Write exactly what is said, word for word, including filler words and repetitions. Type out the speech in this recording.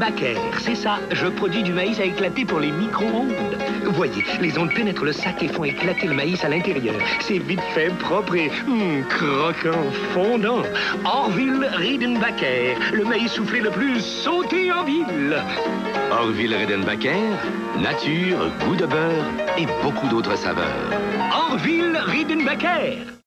Riedenbacker, c'est ça. Je produis du maïs à éclater pour les micro-ondes. Voyez, les ondes pénètrent le sac et font éclater le maïs à l'intérieur. C'est vite fait, propre et hum, croquant, fondant. Orville Riedenbacker, le maïs soufflé le plus sauté en ville. Orville Riedenbacker, nature, goût de beurre et beaucoup d'autres saveurs. Orville Riedenbacker.